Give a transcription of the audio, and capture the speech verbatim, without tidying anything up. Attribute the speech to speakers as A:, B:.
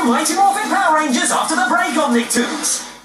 A: Mighty Morphin Power Rangers after the break on Nicktoons.